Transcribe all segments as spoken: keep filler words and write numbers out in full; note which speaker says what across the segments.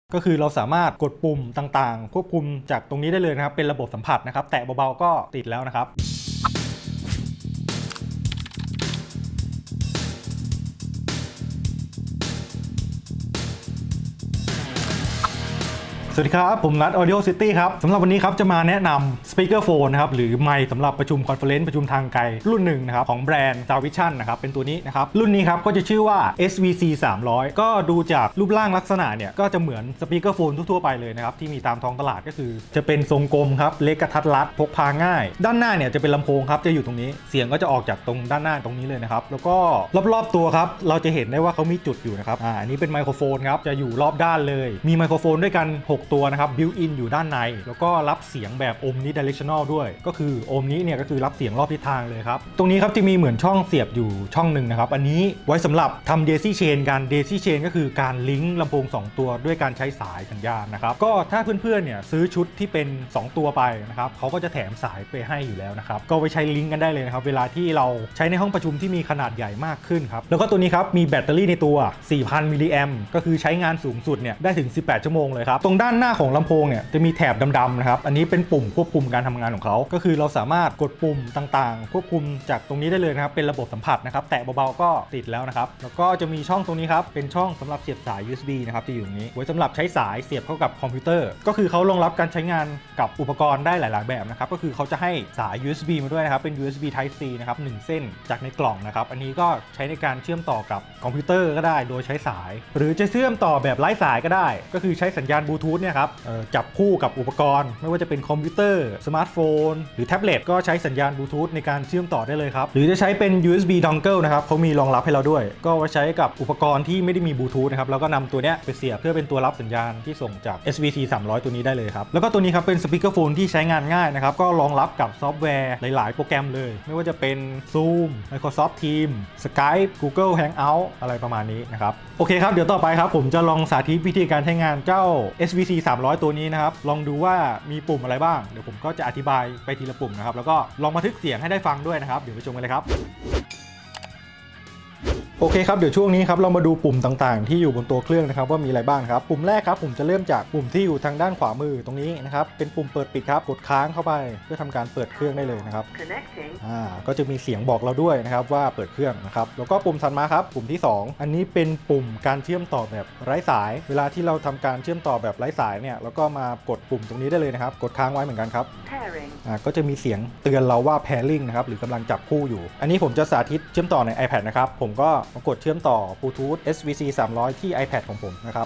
Speaker 1: ก็คือเราสามารถกดปุ่มต่างๆควบคุมจากตรงนี้ได้เลยนะครับเป็นระบบสัมผัสนะครับแตะเบาๆก็ติดแล้วนะครับสวัสดีครับผมนัท Audio City ครับสำหรับวันนี้ครับจะมาแนะนำ Speaker Phone นะครับหรือไมค์สำหรับประชุมคอนเฟอเรนซ์ประชุมทางไกลรุ่นหนึ่งนะครับของแบรนด์ Soundvision นะครับเป็นตัวนี้นะครับรุ่นนี้ครับก็จะชื่อว่า เอส วี ซี สามร้อยก็ดูจากรูปร่างลักษณะเนี่ยก็จะเหมือน Speaker Phone ทั่วๆไปเลยนะครับที่มีตามท้องตลาดก็คือจะเป็นทรงกลมครับเล็กกระทัดรัดพกพาง่ายด้านหน้าเนี่ยจะเป็นลำโพงครับจะอยู่ตรงนี้เสียงก็จะออกจากตรงด้านหน้าตรงนี้เลยนะครับแล้วก็รอบๆตัวครับเราจะเห็นได้ว่าเขามีจุดอยู่นะครับอ่าอันนี้เป็นไมโครโฟนครับจะอยู่รอบด้านเลยมีไมโครโฟนด้วยกันหกตัวนะครับบิวอินอยู่ด้านในแล้วก็รับเสียงแบบ Omnidirectional ด้วยก็คือ Omni เนี่ยก็คือรับเสียงรอบทิศทางเลยครับตรงนี้ครับจะมีเหมือนช่องเสียบอยู่ช่องหนึ่งนะครับอันนี้ไว้สำหรับทำ Daisy Chain การ Daisy Chain ก็คือการลิงก์ลำโพงสองตัวด้วยการใช้สายสัญญาณนะครับก็ถ้าเพื่อนๆเนี่ยซื้อชุดที่เป็นสองตัวไปนะครับเขาก็จะแถมสายไปให้อยู่แล้วนะครับก็ไว้ใช้ลิงก์กันได้เลยนะครับเวลาที่เราใช้ในห้องประชุมที่มีขนาดใหญ่มากขึ้นครับแล้วก็ตัวนี้ครับมีแบตเตอรี่ในตัว สี่พัน มิลลิแอมป์ก็คือใช้งานสูงสุดเนี่ยได้ถึงสิบแปดชั่วโมงเลยครับตรงด้านหน้าของลำโพงเนี่ยจะมีแถบดำๆนะครับอันนี้เป็นปุ่มควบคุมการทำงานของเขาก็คือเราสามารถกดปุ่มต่างๆควบคุมจากตรงนี้ได้เลยนะครับเป็นระบบสัมผัสนะครับแตะเบาๆก็ติดแล้วนะครับแล้วก็จะมีช่องตรงนี้ครับเป็นช่องสำหรับเสียบสาย ยู เอส บี นะครับที่อยู่ตรงนี้ไว้สำหรับใช้สายเสียบเข้ากับคอมพิวเตอร์ก็คือเขารองรับการใช้งานกับอุปกรณ์ได้หลายๆแบบนะครับก็คือเขาจะให้สาย ยู เอส บี มาด้วยนะครับเป็น ยู เอส บี Type C นะครับหนึ่งเส้นจากในกล่องนะครับอันนี้ก็ใช้ในการเชื่อมต่อกับคอมพิวเตอร์ก็ได้โดยใช้สายหรือจะเชื่อมต่อแบบไร้สายก็ได้ก็คือใช้สัญญาณบลูทูธเนี่ยครับจับคู่กับอุปกรณ์ไม่ว่าจะเป็นคอมพิวเตอร์สมาร์ทโฟนหรือแท็บเล็ตก็ใช้สัญญาณบลูทูธในการเชื่อมต่อได้เลยครับหรือจะใช้เป็น ยู เอส บี Dongle นะครับเขามีรองรับให้เราด้วยก็ไว้ใช้กับอุปกรณ์ที่ไม่ได้มีบลูทูธนะครับแล้วก็นำตัวเนี้ยไปเสียบเพื่อเป็นตัวรับสัญญาณที่ส่งจาก เอส วี ซี สามร้อยตัวนี้ได้เลยครับแล้วก็ตัวนี้ครับเป็นสปีกเกอร์โฟนที่ใช้งานง่ายนะครับก็รองรับกับซอฟต์แวร์หลายๆโปรแกรมเลยไม่ว่าจะเป็น Zoom Microsoft Teams Skype Google Hangout อะไรประมาณนี้นะครับโอเคครับเดี๋ยวต่อไปครับผมจะลองสาธิตวิธีการใช้งานเจ้า เอส วี ซี สามร้อยตัวนี้นะครับลองดูว่ามีปุ่มอะไรบ้างเดี๋ยวผมก็จะอธิบายไปทีละปุ่มนะครับแล้วก็ลองบันทึกเสียงให้ได้ฟังด้วยนะครับเดี๋ยวไปชมกันเลยครับโอเคครับเดี๋ยวช่วงนี้ครับเรามาดูปุ่มต่างๆที่อยู่บนตัวเครื่องนะครับว่ามีอะไรบ้างครับปุ่มแรกครับผมจะเริ่มจากปุ่มที่อยู่ทางด้านขวามือตรงนี้นะครับเป็นปุ่มเปิดปิดครับกดค้างเข้าไปเพื่อทำการเปิดเครื่องได้เลยนะครับอ่าก็จะมีเสียงบอกเราด้วยนะครับว่าเปิดเครื่องนะครับแล้วก็ปุ่มถัดมาครับปุ่มที่สองอันนี้เป็นปุ่มการเชื่อมต่อแบบไร้สายเวลาที่เราทำการเชื่อมต่อแบบไร้สายเนี่ยแล้วก็มากดปุ่มตรงนี้ได้เลยนะครับกดค้างไว้เหมือนกันครับอ่าก็จะมีเสียงเตือนเราว่า pairing นะครับหรือกำลังจับคู่อยู่อันนี้ผมจะสาธิตเชื่อมต่อใน iPad นะครับผมก็กดเชื่อมต่อบลูทูธ เอส วี ซี สามร้อย ที่ iPad ของผมนะครับ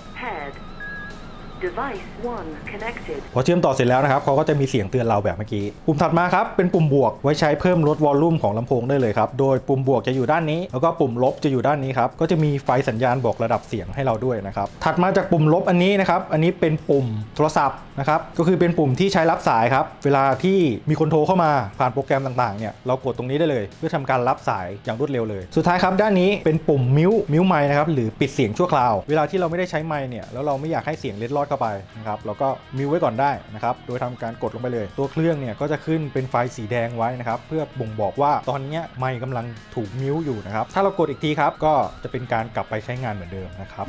Speaker 1: พอเชื่อมต่อเสร็จแล้วนะครับเขาก็จะมีเสียงเตือนเราแบบเมื่อกี้ปุ่มถัดมาครับเป็นปุ่มบวกไว้ใช้เพิ่มลดวอลลุ่มของลำโพงได้เลยครับโดยปุ่มบวกจะอยู่ด้านนี้แล้วก็ปุ่มลบจะอยู่ด้านนี้ครับก็จะมีไฟสัญญาณบอกระดับเสียงให้เราด้วยนะครับถัดมาจากปุ่มลบอันนี้นะครับอันนี้เป็นปุ่มโทรศัพท์นะครับก็คือเป็นปุ่มที่ใช้รับสายครับเวลาที่มีคนโทรเข้ามาผ่านโปรแกรมต่างๆเนี่ยเรากดตรงนี้ได้เลยเพื่อทำการรับสายอย่างรวดเร็วเลยสุดท้ายครับด้านนี้เป็นปุ่มมิวมิวไมค์นะครับหรือปิดเสียงชั่วคราวเวลาที่เราไม่ได้ใช้ไมค์เนี่ยแล้วเราไม่อยากให้เสียงเล็ดลอดเข้าไปนะครับเราก็มิวไว้ก่อนได้นะครับโดยทำการกดลงไปเลยตัวเครื่องเนี่ยก็จะขึ้นเป็นไฟสีแดงไว้นะครับเพื่อบ่งบอกว่าตอนนี้ไมค์กำลังถูกมิวอยู่นะครับถ้าเรากดอีกทีครับก็จะเป็นการกลับไปใช้งานเหมือนเดิมนะครับ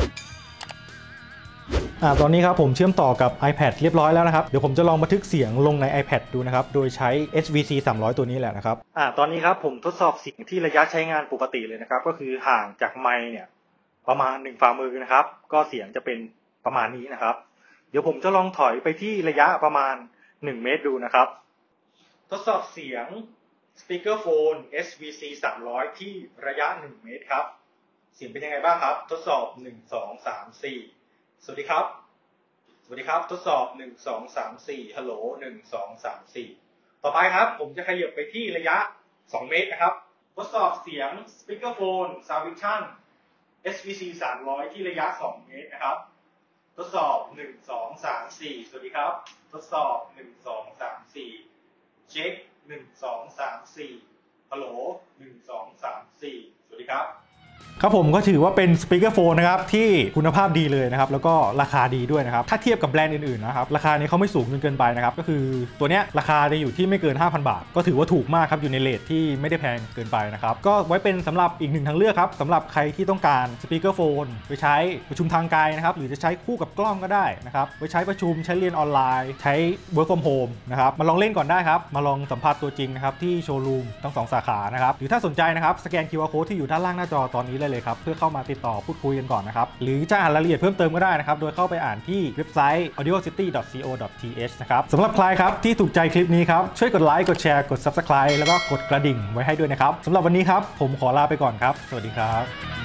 Speaker 1: อ่าตอนนี้ครับผมเชื่อมต่อกับ iPad เรียบร้อยแล้วนะครับเดี๋ยวผมจะลองบันทึกเสียงลงใน iPad ดูนะครับโดยใช้ เอส วี ซี สามร้อย ตัวนี้แหละนะครับอ่าตอนนี้ครับผมทดสอบเสียงที่ระยะใช้งานปกติเลยนะครับก็คือห่างจากไมค์เนี่ยประมาณหนึ่งฝ่ามือนะครับก็เสียงจะเป็นประมาณนี้นะครับเดี๋ยวผมจะลองถอยไปที่ระยะประมาณหนึ่งเมตรดูนะครับทดสอบเสียง Speaker Phone เอส วี ซี สามร้อย ที่ระยะหนึ่งเมตรครับเสียงเป็นยังไงบ้างครับทดสอบหนึ่ง สอง สาม สี่สวัสดีครับสวัสดีครับทดสอบหนึ่ง สอง สาม สี่ฮัลโหลหนึ่ง สอง สาม สี่ต่อไปครับผมจะขยับไปที่ระยะสองเมตรนะครับทดสอบเสียง Speaker Phone Soundvision เอส วี ซี สามร้อย ที่ระยะสองเมตรนะครับทดสอบหนึ่ง สอง สาม สี่สวัสดีครับทดสอบหนึ่ง สอง สาม สี่เช็คหนึ่ง สอง สาม สี่ฮัลโหลหนึ่ง สอง สาม สี่สวัสดีครับครับผมก็ถือว่าเป็นสปีกเกอร์โฟนนะครับที่คุณภาพดีเลยนะครับแล้วก็ราคาดีด้วยนะครับถ้าเทียบกับแบรนด์อื่นๆนะครับราคานี้เขาไม่สูงจนเกินไปนะครับก็คือตัวเนี้ยราคาจะอยู่ที่ไม่เกิน ห้าพัน บาทก็ถือว่าถูกมากครับอยู่ในเรทที่ไม่ได้แพงเกินไปนะครับก็ไว้เป็นสำหรับอีกหนึ่งทางเลือกครับสำหรับใครที่ต้องการสปีกเกอร์โฟนไปใช้ประชุมทางไกลนะครับหรือจะใช้คู่กับกล้องก็ได้นะครับไว้ใช้ประชุมใช้เรียนออนไลน์ใช้ work from home นะครับมาลองเล่นก่อนได้ครับมาลองสัมผัสตัวจริงนะครับที่โชว์รูมทั้งสองสาขานะครับหรือถ้าสนใจนะครับสแกน คิว อาร์ Code ที่อยู่ด้านล่างหน้าจอตอนนี้เลยเลยครับเพื่อเข้ามาติดต่อพูดคุยกันก่อนนะครับหรือจะอ่านรายละเอียดเพิ่มเติมก็ได้นะครับโดยเข้าไปอ่านที่เว็บไซต์ ออดิโอซิตี้ ดอท ซี โอ ดอท ที เอช นะครับสำหรับใครครับที่ถูกใจคลิปนี้ครับช่วยกดไลค์กดแชร์กด Subscribe แล้วก็กดกระดิ่งไว้ให้ด้วยนะครับสำหรับวันนี้ครับผมขอลาไปก่อนครับสวัสดีครับ